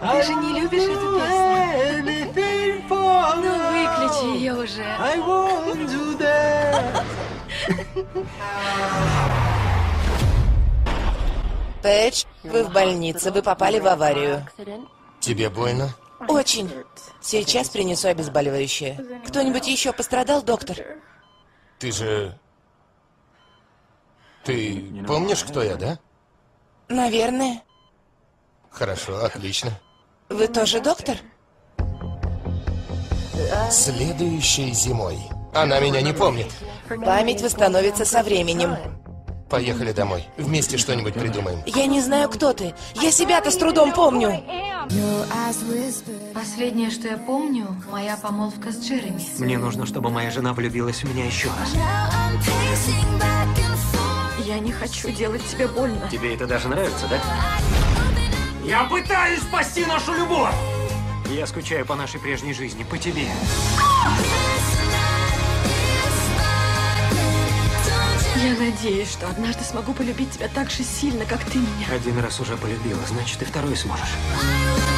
Ты же не любишь эту песню? Ну, выключи ее уже. Пейдж, вы в больнице, вы попали в аварию. Тебе больно? Очень. Сейчас принесу обезболивающее. Кто-нибудь еще пострадал, доктор? Ты же... Ты помнишь, кто я, да? Наверное. Хорошо, отлично. Вы тоже доктор? Следующей зимой. Она меня не помнит. Память восстановится со временем. Поехали домой. Вместе что-нибудь придумаем. Я не знаю, кто ты. Я себя-то с трудом помню. Последнее, что я помню, моя помолвка с Джереми. Мне нужно, чтобы моя жена влюбилась в меня еще раз. Я не хочу делать тебе больно. Тебе это даже нравится, да? Я пытаюсь спасти нашу любовь! Я скучаю по нашей прежней жизни, по тебе. Я надеюсь, что однажды смогу полюбить тебя так же сильно, как ты меня. Один раз уже полюбила, значит, и второй сможешь.